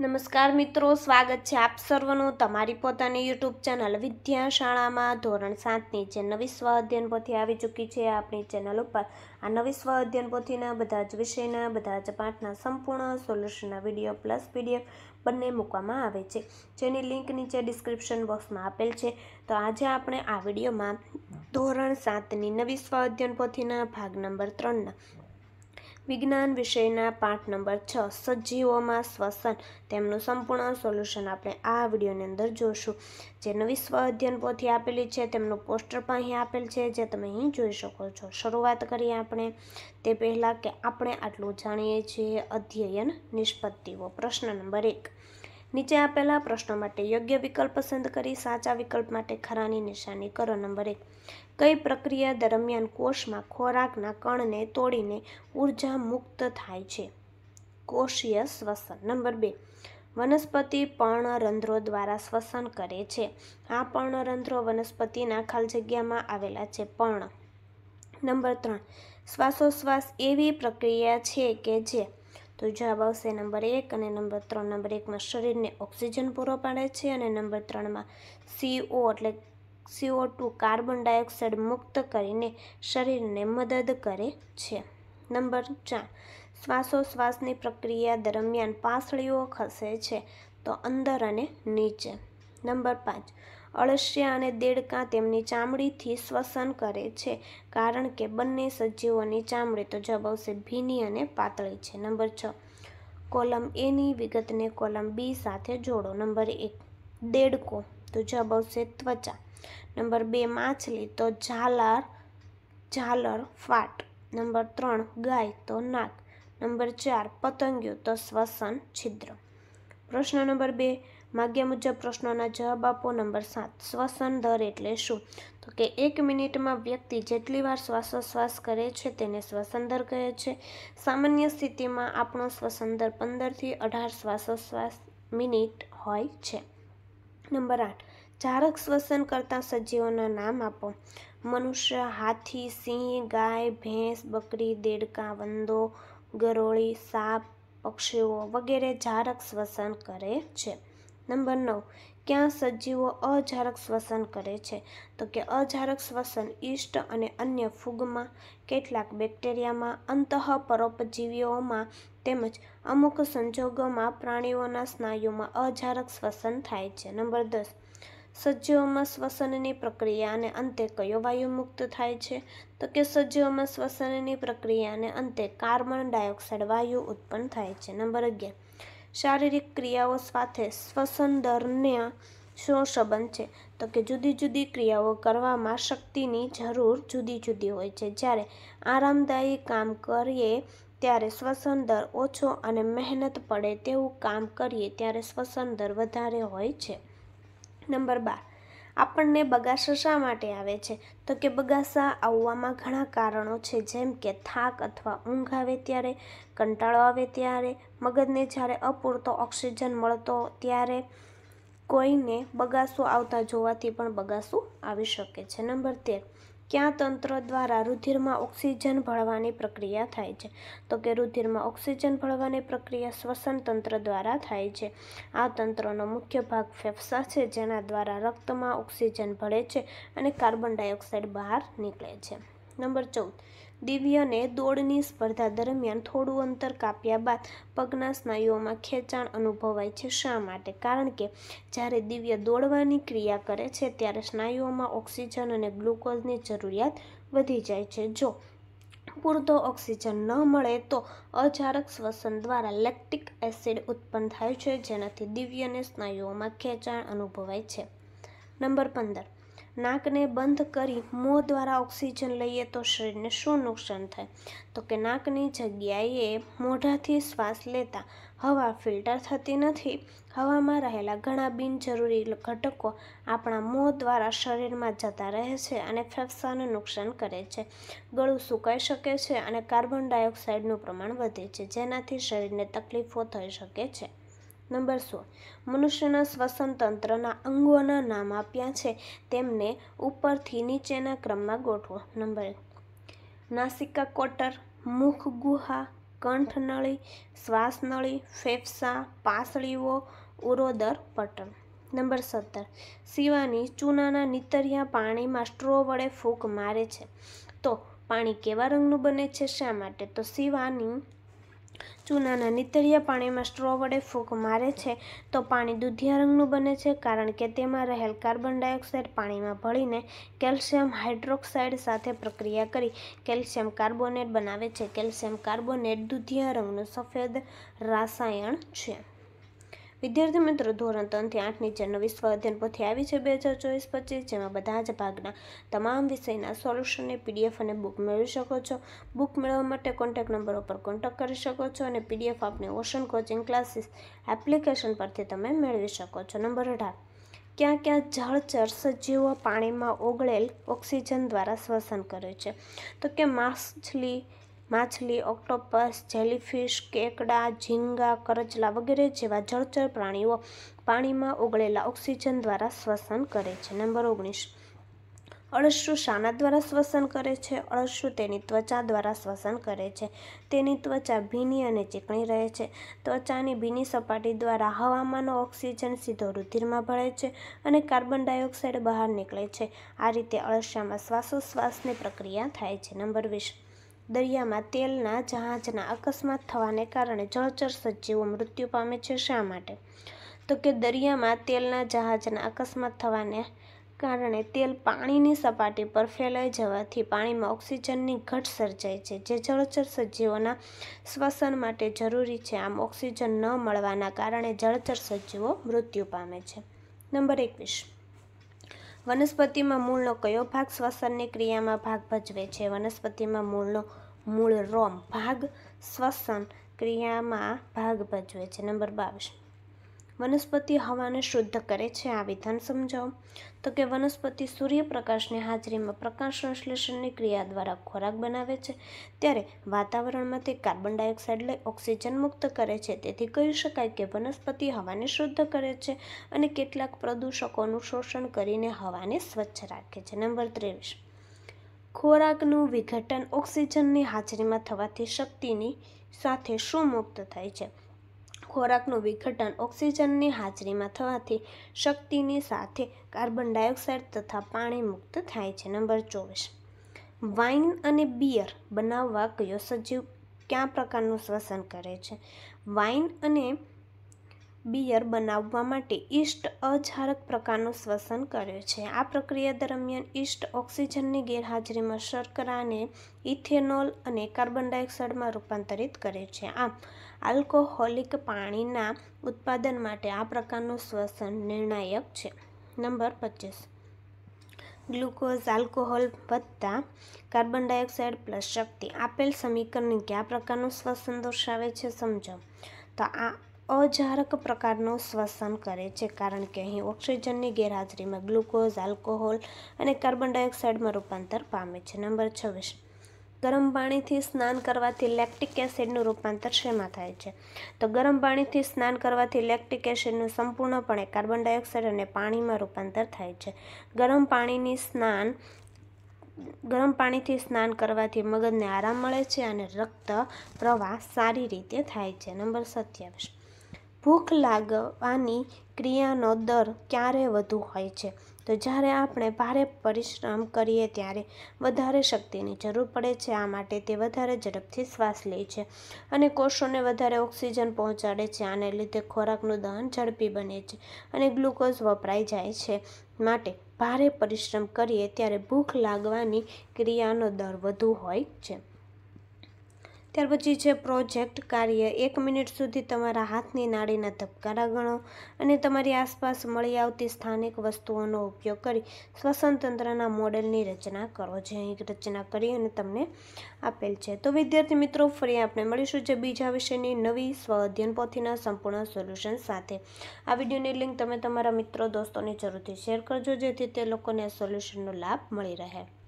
નમસ્કાર મિત્રો, સ્વાગત છે આપ સર્વનું તમારી પોતાની યુટ્યુબ ચેનલ વિદ્યાશાળામાં ધોરણ 7ની જે નવી સ્વ અધ્યયન પોથી આવી ચૂકી છે આપણી ચેનલ ઉપર આ નવી સ્વ અધ્યયન પોથીના બધા જ વિષયના બધા જ પાઠના સંપૂર્ણ સોલ્યુશનના વિડીયો પ્લસ પીડીએફ બંને મૂકવામાં આવે છે, જેની લિંક નીચે ડિસ્ક્રિપ્શન બોક્સમાં આપેલ છે। તો આજે આપણે આ વિડીયોમાં ધોરણ 7ની નવી સ્વ અધ્યયન પોથીના ભાગ નંબર 3ના વિજ્ઞાન વિષયના પાઠ નંબર 6 સજીવોમાં શ્વસન તેમનું સંપૂર્ણ સોલ્યુશન આપણે આ વિડીયોની અંદર જોશું। જે નવી સ્વ અધ્યયન પોથી આપેલી છે તેમનું પોસ્ટર પણ અહીં આપેલ છે, જે તમે અહીં જોઈ શકો છો। શરૂઆત કરીએ આપણે તે પહેલાં કે આપણે આટલું જાણીએ છીએ અધ્યયન નિષ્પત્તિઓ। પ્રશ્ન નંબર 1, નીચે આપેલા પ્રશ્નો માટે યોગ્ય વિકલ્પ પસંદ કરી સાચા વિકલ્પ માટે ખરાની નિશાની કરો। નંબર 1, કઈ પ્રક્રિયા દરમિયાન કોષમાં ખોરાકના કણને તોડીને ઉર્જા મુક્ત થાય છે? કોષીય શ્વસન। નંબર 2, વનસ્પતિ પર્ણરંધ્રો દ્વારા શ્વસન કરે છે। આ પર્ણરંધ્રો વનસ્પતિના ખાલી જગ્યામાં આવેલા છે, પર્ણ। નંબર 3, શ્વાસોશ્વાસ એવી પ્રક્રિયા છે કે જે, તો જવાબ આવશે નંબર 1 અને નંબર 3। નંબર 1માં શરીરને ઓક્સિજન પૂરો પાડે છે અને નંબર 3માં CO એટલે CO2 કાર્બન ડાયોક્સાઇડ મુક્ત કરીને શરીરને મદદ કરે છે। નંબર 4, શ્વાસોશ્વાસની પ્રક્રિયા દરમિયાન પાંસળીઓ ખસે છે, તો અંદર અને નીચે। નંબર 5, અળસિયા અને દેડકાં તેમની ચામડીથી શ્વસન કરે છે, કારણ કે બંને સજીવોની ચામડી, તો જવાબ આવશે ભીની અને પાતળી છે। નંબર 6, કોલમ એની વિગતને કોલમ બી સાથે જોડો। નંબર 1, દેડકો, તો જવાબ આવશે ત્વચા। નંબર 2, માછલી, તો ઝાલર ફાટ। નંબર 3, ગાય, તો નાક। નંબર 4, પતંગિયું, તો શ્વસન છિદ્ર। પ્રશ્ન નંબર 2, માગ્યા મુજબ પ્રશ્નોના જવાબ આપો। નંબર 7, શ્વસન દર એટલે શું? તો કે 1 મિનિટમાં વ્યક્તિ જેટલી વાર શ્વાસોશ્વાસ કરે છે તેને શ્વસન દર કહે છે। સામાન્ય સ્થિતિમાં આપણો શ્વસન દર 15થી 18 શ્વાસોશ્વાસ મિનિટ હોય છે। નંબર 8, જારક શ્વસન કરતા સજીવોના નામ આપો। મનુષ્ય, હાથી, સિંહ, ગાય, ભેંસ, બકરી, દેડકાં, વંદો, ગરોળી, સાપ, પક્ષીઓ વગેરે જારક શ્વસન કરે છે। નંબર 9, ક્યાં સજીવો અજારક શ્વસન કરે છે? તો કે અજારક શ્વસન યીસ્ટ અને અન્ય ફૂગમાં, કેટલાક બેક્ટેરિયામાં, અંતઃપરોપજીવીઓમાં તેમજ અમુક સંજોગોમાં પ્રાણીઓના સ્નાયુમાં અજારક શ્વસન થાય છે। નંબર 10, સજીવોમાં શ્વસનની પ્રક્રિયાને અંતે કયો વાયુ મુક્ત થાય છે? તો કે સજીવોમાં શ્વસનની પ્રક્રિયાને અંતે કાર્બન ડાયોક્સાઇડ વાયુ ઉત્પન્ન થાય છે। નંબર 11, શારીરિક ક્રિયાઓ સાથે શ્વસન દરના શું સંબંધ છે? તો કે જુદી જુદી ક્રિયાઓ કરવામાં શક્તિની જરૂર જુદી જુદી હોય છે। જ્યારે આરામદાયી કામ કરીએ ત્યારે શ્વસન દર ઓછો અને મહેનત પડે તેવું કામ કરીએ ત્યારે શ્વસન દર વધારે હોય છે। નંબર 12, આપણને બગાસા શા માટે આવે છે? તો કે બગાસા આવવામાં ઘણા કારણો છે, જેમ કે થાક અથવા ઊંઘ આવે ત્યારે, કંટાળો આવે ત્યારે, મગજને જ્યારે અપૂરતો ઓક્સિજન મળતો ત્યારે, કોઈને બગાસું આવતા જોવાથી પણ બગાસું આવી શકે છે। નંબર 13, કયા તંત્ર દ્વારા રુધિરમાં ઓક્સિજન ભળવાની પ્રક્રિયા થાય છે? તો કે રુધિરમાં ઓક્સિજન ભળવાની પ્રક્રિયા શ્વસન તંત્ર દ્વારા થાય છે। આ તંત્રનો મુખ્ય ભાગ ફેફસા છે, જેના દ્વારા રક્તમાં ઓક્સિજન ભળે છે અને કાર્બન ડાયોક્સાઇડ બહાર નીકળે છે। નંબર 14, દિવ્યને દોડની સ્પર્ધા દરમિયાન થોડું અંતર કાપ્યા બાદ પગના સ્નાયુઓમાં ખેંચાણ અનુભવાય છે, શા માટે? કારણ કે જ્યારે દિવ્ય દોડવાની ક્રિયા કરે છે ત્યારે સ્નાયુઓમાં ઓક્સિજન અને ગ્લુકોઝની જરૂરિયાત વધી જાય છે। જો પૂરતો ઓક્સિજન ન મળે તો અજારક શ્વસન દ્વારા લેક્ટિક એસિડ ઉત્પન્ન થાય છે, જેનાથી દિવ્યને સ્નાયુઓમાં ખેંચાણ અનુભવાય છે। નંબર 15, નાકને બંધ કરી મોં દ્વારા ઓક્સિજન લઈએ તો શરીરને શું નુકસાન થાય? તો કે નાકની જગ્યાએ મોઢાથી શ્વાસ લેતા હવા ફિલ્ટર થતી નથી। હવામાં રહેલા ઘણા બિનજરૂરી ઘટકો આપણા મોં દ્વારા શરીરમાં જતા રહે છે અને ફેફસાને નુકસાન કરે છે। ગળું સુકાઈ શકે છે અને કાર્બન ડાયોક્સાઇડનું પ્રમાણ વધે છે, જેનાથી શરીરને તકલીફો થઈ શકે છે। નંબર 16, મનુષ્યના શ્વસન તંત્રના અંગોના નામ આપ્યા છે, તેમને ઉપરથી નીચેના ક્રમમાં ગોઠવો। નંબર 1, નાસિકા કોટર, મુખ ગુહા, કંઠનળી, શ્વાસનળી, ફેફસા, પાસળીઓ, ઉરોદર પટલ. નંબર 17. શિવાની ચૂનાના નીતરિયા પાણીમાં સ્ટ્રો વડે ફૂંક મારે છે તો પાણી કેવા રંગનું બને છે? શા માટે? તો શિવાની ચૂનાના નીતરિયા પાણીમાં સ્ટ્રો વડે ફૂંક મારે છે તો પાણી દૂધિયા રંગનું બને છે, કારણ કે તેમાં રહેલ કાર્બન ડાયોક્સાઇડ પાણીમાં ભળીને કેલ્શિયમ હાઇડ્રોક્સાઇડ સાથે પ્રક્રિયા કરી કેલ્શિયમ કાર્બોનેટ બનાવે છે. કેલ્શિયમ કાર્બોનેટ દૂધિયા રંગનું સફેદ રસાયણ છે. વિદ્યાર્થી મિત્રો, ધોરણ 3 થી 8 ની જે નવી સ્વાધ્યાયન પોથી આવી છે 2024-25, જેમાં બધા જ ભાગના તમામ વિષયના સોલ્યુશનની PDF અને બુક મેળવી શકો છો. બુક મેળવવા માટે કોન્ટેક્ટ નંબરો પર કોન્ટેક્ટ કરી શકો છો અને PDF આપની ઓશન કોચિંગ ક્લાસીસ એપ્લિકેશન પરથી તમે મેળવી શકો છો. નંબર 18. ક્યાં ક્યાં જળચર સજીવો પાણીમાં ઓગળેલ ઓક્સિજન દ્વારા શ્વસન કરે છે? તો કે માછલી, ઓક્ટોપસ, જેલીફિશ, કેકડા, ઝીંગા, કરચલા વગેરે જેવા જળચર પ્રાણીઓ પાણીમાં ઓગળેલા ઓક્સિજન દ્વારા શ્વસન કરે છે. નંબર 19. અળસુ શાના દ્વારા શ્વસન કરે છે? અળસુ તેની ત્વચા દ્વારા શ્વસન કરે છે. તેની ત્વચા ભીની અને ચીકણી રહે છે. ત્વચાની ભીની સપાટી દ્વારા હવામાંનો ઓક્સિજન સીધો રુધિરમાં ભળે છે અને કાર્બન ડાયોક્સાઇડ બહાર નીકળે છે. આ રીતે અળસિયામાં શ્વાસોશ્વાસની પ્રક્રિયા થાય છે. નંબર 20. દરિયામાં તેલના જહાજના અકસ્માત થવાને કારણે જળચર સજીવો મૃત્યુ પામે છે. શા માટે? તો કે દરિયામાં તેલના જહાજના અકસ્માત થવાને કારણે તેલ પાણીની સપાટી પર ફેલાઈ જવાથી પાણીમાં ઓક્સિજનની ઘટ સર્જાય છે, જે જળચર સજીવોના શ્વસન માટે જરૂરી છે. આમ ઓક્સિજન ન મળવાના કારણે જળચર સજીવો મૃત્યુ પામે છે. નંબર 21. વનસ્પતિમાં મૂળનો કયો ભાગ શ્વસનની ક્રિયામાં ભાગ ભજવે છે? વનસ્પતિમાં મૂળ રોમ ભાગ શ્વસન ક્રિયામાં ભાગ ભજવે છે. નંબર 22. વનસ્પતિ હવાને શુદ્ધ કરે છે. આ વિધાન સમજાવો. તો કે વનસ્પતિ સૂર્યપ્રકાશની હાજરીમાં પ્રકાશ સંશ્લેષણની ક્રિયા દ્વારા ખોરાક બનાવે છે, ત્યારે વાતાવરણમાંથી કાર્બન ડાયોક્સાઇડ લઈ ઓક્સિજન મુક્ત કરે છે. તેથી કહી શકાય કે વનસ્પતિ હવાને શુદ્ધ કરે છે અને કેટલાક પ્રદૂષકોનું શોષણ કરીને હવાને સ્વચ્છ રાખે છે. નંબર 23. ખોરાકનું વિઘટન ઓક્સિજનની હાજરીમાં થવાથી શક્તિની સાથે શું મુક્ત થાય છે? ખોરાકનું વિઘટન ઓક્સિજનની હાજરીમાં થવાથી શક્તિની સાથે કાર્બન ડાયોક્સાઇડ તથા પાણી મુક્ત થાય છે. નંબર 24. વાઇન અને બિયર બનાવવા કયો સજીવ કયા પ્રકારનું શ્વસન કરે છે? વાઇન અને બિયર બનાવવા માટે ઈસ્ટ અજારક પ્રકારનું શ્વસન કરે છે. આ પ્રક્રિયા દરમિયાન ઈસ્ટ ઓક્સિજનની ગેરહાજરીમાં શર્કરાને ઇથેનોલ અને કાર્બન ડાયોક્સાઇડમાં રૂપાંતરિત કરે છે. આમ આલ્કોહોલિક પાણીના ઉત્પાદન માટે આ પ્રકારનું શ્વસન નિર્ણાયક છે. નંબર 25. ગ્લુકોઝ, આલ્કોહોલ વત્તા કાર્બન ડાયોક્સાઇડ પ્લસ શક્તિ આપેલ સમીકરણ કયા પ્રકારનું શ્વસન દર્શાવે છે? સમજો. તો આ અજારક પ્રકારનું શ્વસન કરે છે, કારણ કે અહીં ઓક્સિજનની ગેરહાજરીમાં ગ્લુકોઝ, આલ્કોહોલ અને કાર્બન ડાયોક્સાઇડમાં રૂપાંતર પામે છે. નંબર 26. ગરમ પાણીથી સ્નાન કરવાથી લેક્ટિક એસિડનું રૂપાંતર શેમાં થાય છે? તો ગરમ પાણીથી સ્નાન કરવાથી લેક્ટિક એસિડનું સંપૂર્ણપણે કાર્બન ડાયોક્સાઇડ અને પાણીમાં રૂપાંતર થાય છે. ગરમ પાણીથી સ્નાન કરવાથી મગજને આરામ મળે છે અને રક્ત પ્રવાહ સારી રીતે થાય છે. નંબર 27. ભૂખ લાગવાની ક્રિયાનો દર ક્યારે વધુ હોય છે? તો જ્યારે આપણે ભારે પરિશ્રમ કરીએ ત્યારે વધારે શક્તિની જરૂર પડે છે. આ માટે તે વધારે ઝડપથી શ્વાસ લે છે અને કોષોને વધારે ઓક્સિજન પહોંચાડે છે. આને લીધે ખોરાકનું દહન ઝડપી બને છે અને ગ્લુકોઝ વપરાઈ જાય છે. માટે ભારે પરિશ્રમ કરીએ ત્યારે ભૂખ લાગવાની ક્રિયાનો દર વધુ હોય છે. ત્યાર પછી છે પ્રોજેક્ટ કાર્ય. 1 મિનિટ સુધી તમારા હાથની નાડીના ધબકારા ગણો અને તમારી આસપાસ મળી આવતી સ્થાનિક વસ્તુઓનો ઉપયોગ કરી શ્વસન તંત્રના મોડેલની રચના કરો, જે અહીં રચના કરી અને તમને આપેલ છે. તો વિદ્યાર્થી મિત્રો, ફરી આપણે મળીશું જે બીજા વિષયની નવી સ્વ-અધ્યયન પોથીના સંપૂર્ણ સોલ્યુશન સાથે. આ વિડીયોની લિંક તમે તમારા મિત્રો દોસ્તોને જરૂરથી શેર કરજો, જેથી તે લોકોને આ સોલ્યુશનનો લાભ મળી રહે.